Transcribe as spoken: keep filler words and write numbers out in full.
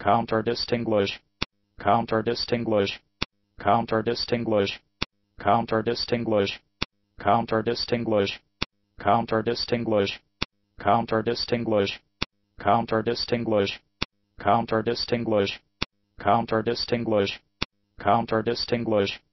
counterdistinguish, counterdistinguish, counterdistinguish, counterdistinguish, counterdistinguish, counterdistinguish, counterdistinguish, counterdistinguish, counterdistinguish, counterdistinguish, counterdistinguish,